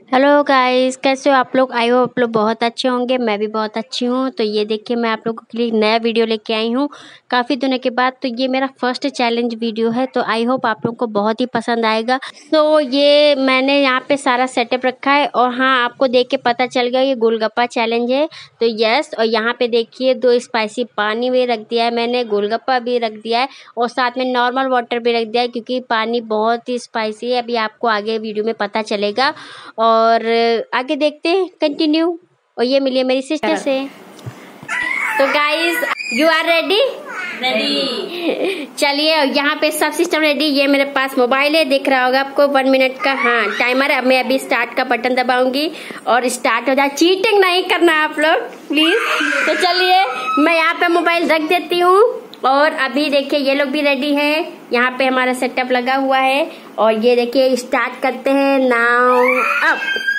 Hello guys, कैसे हो आप लोग। आई हो आप लोग बहुत अच्छे होंगे। मैं भी बहुत अच्छी हूँ। तो ये देखिए, मैं आप लोगों के लिए एक नया वीडियो लेके आई हूँ काफ़ी दिनों के बाद। तो ये मेरा फर्स्ट चैलेंज वीडियो है, तो आई होप आप लोगों को बहुत ही पसंद आएगा। तो ये मैंने यहाँ पे सारा सेटअप रखा है, और हाँ, आपको देख के पता चल गया ये गोलगप्पा चैलेंज है। तो यस, और यहाँ पे देखिए 2 स्पाइसी पानी भी रख दिया है मैंने, गोलगप्पा भी रख दिया है, और साथ में नॉर्मल वाटर भी रख दिया है, क्योंकि पानी बहुत ही स्पाइसी है। अभी आपको आगे वीडियो में पता चलेगा, और आगे देखते हैं कंटिन्यू। और ये मिली है मेरी सिस्टर से। तो guys, you are ready? Ready. चलिए, यहाँ पे सब सिस्टम रेडी। ये मेरे पास मोबाइल है, दिख रहा होगा आपको 1 मिनट का हाँ टाइमर है। मैं अभी स्टार्ट का बटन दबाऊंगी और स्टार्ट हो जाए। चीटिंग नहीं करना आप लोग प्लीज। तो चलिए, मैं यहाँ पे मोबाइल रख देती हूँ, और अभी देखिए ये लोग भी रेडी हैं। यहाँ पे हमारा सेटअप लगा हुआ है, और ये देखिए स्टार्ट करते हैं नाउ। अब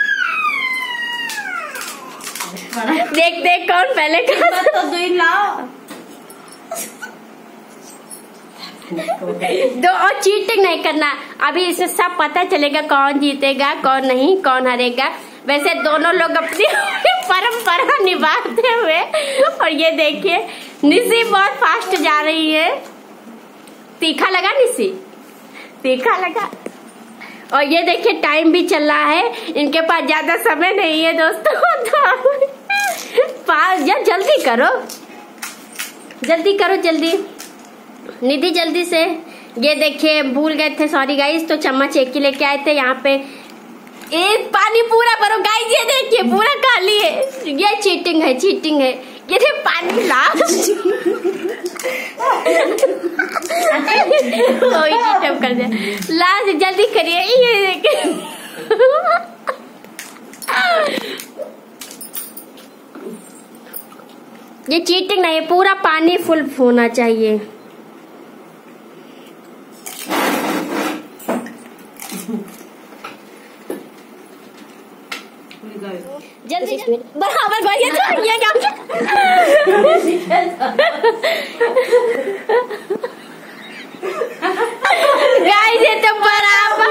देखते हैं कौन पहले तो दो, और चीटिंग नहीं करना। अभी इसमें सब पता चलेगा कौन जीतेगा, कौन नहीं, कौन हारेगा। वैसे दोनों लोग अपनी परंपरा निभाते हुए। और ये देखिए, निशी बहुत फास्ट जा रही है। तीखा लगा निशी? तीखा लगा। और ये देखिए टाइम भी चल रहा है, इनके पास ज्यादा समय नहीं है दोस्तों। तो जल्दी करो, जल्दी करो, जल्दी निधि, जल्दी से। ये देखिए भूल गए थे, सॉरी गाइस। तो चम्मच एक ही लेके आए थे। यहाँ पे एक पानी पूरा भरो गाइस। ये देखिए पूरा खाली है। ये चीटिंग है, चीटिंग है। ये देखिए पानी लास्ट कर दिया लास्ट। जल्दी करिए। ये देखिए ये चीटिंग नहीं है, पूरा पानी फुल होना चाहिए। जल्दी बराबर ये क्या गाइस, ये तो बराबर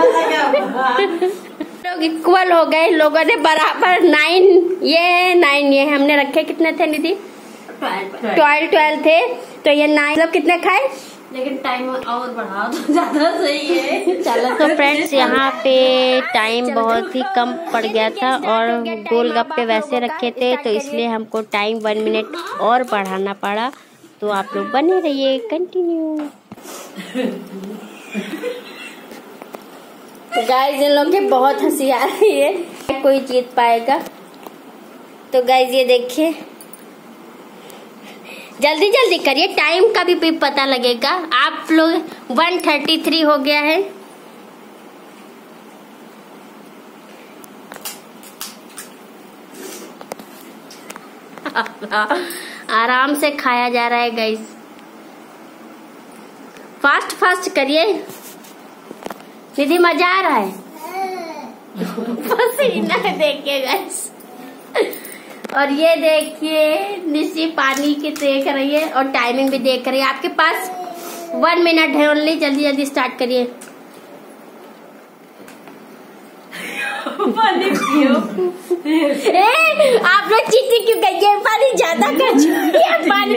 लोग इक्वल हो गए। लोगों ने बराबर 9 ये हमने रखे। कितने थे निधि? 12 थे। तो ये 9 मतलब कितने खाए? लेकिन टाइम और बढ़ाओ तो ज्यादा सही है। चलो, तो फ्रेंड्स यहाँ पे टाइम बहुत ही कम पड़ गया था, और गोलगप्पे वैसे रखे थे, तो इसलिए हमको टाइम 1 मिनट और बढ़ाना पड़ा। तो आप लोग बने रहिए, कंटिन्यू। तो गाइस, इन लोग की बहुत हंसी आ रही है, कोई जीत पाएगा। तो गाइस ये देखिए, जल्दी जल्दी करिए, टाइम का भी पता लगेगा। आप लोग 1:33 हो गया है। आराम से खाया जा रहा है गाइस। फास्ट फास्ट करिए निधि, मजा आ रहा है। पसीना देखिए गाइस। और ये देखिए निशी पानी की देख रही है, और टाइमिंग भी देख रही है। आपके पास 1 मिनट है ओनली। जल्दी जल्दी स्टार्ट करिए। पानी पियो। आप लोग चीटिंग क्यों कर? ये पानी ज्यादा कर चुकी है। पानी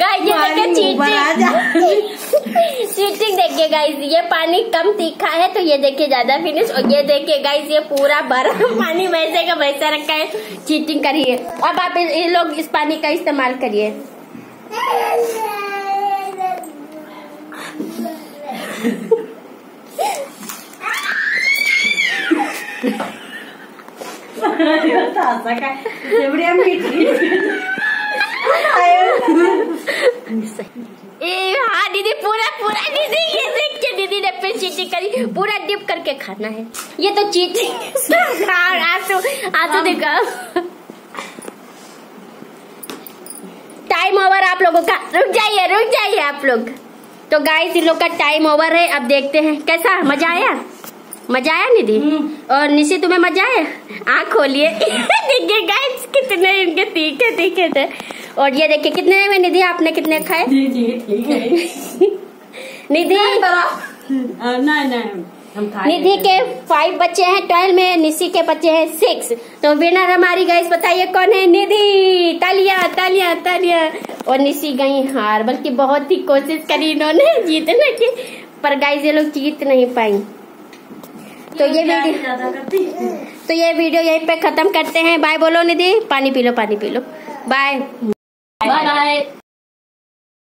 चीटिंग देखिए गाइस, ये पानी कम तीखा है, तो ये देखिए ज्यादा फिनिश। और ये देखिए गाइस, ये पूरा भरा पानी वैसे का वैसा रखा है। चीटिंग करिए। अब आप ये लोग इस पानी का इस्तेमाल करिए। हाँ दीदी, पूरा पूरा दीदी, ये देखिए दीदी ने फिर चीटिंग करी। पूरा डिप करके खाना है। ये तो चीटिंग। आंसू देखा। टाइम ओवर आप लोगों का। रुक जाइए आप लोग। तो गाइस, इन लोग का टाइम ओवर है। अब देखते हैं कैसा। मजा आया? मजा आया निधि? और निशी, तुम्हें मजा आया? आँख खोलिए। देखिए गाइस, कितने इनके तीखे थे। और ये देखिए कितने में निधि, आपने कितने खाए? ठीक है। निधि नहीं निधि के 5 बच्चे हैं 12 में, निशी के बच्चे हैं 6। तो विनर हमारी गाइस बताइए कौन है? निधि। तालियां तालियां तालियां। और निशी गई हार, बल्कि बहुत ही कोशिश करी इन्होंने जीतने की, पर गाइस ये लोग जीत नहीं पाई। तो ये वीडियो यहीं पे खत्म करते हैं। बाय बोलो निधि। पानी पी लो, पानी पी लो। Bye bye.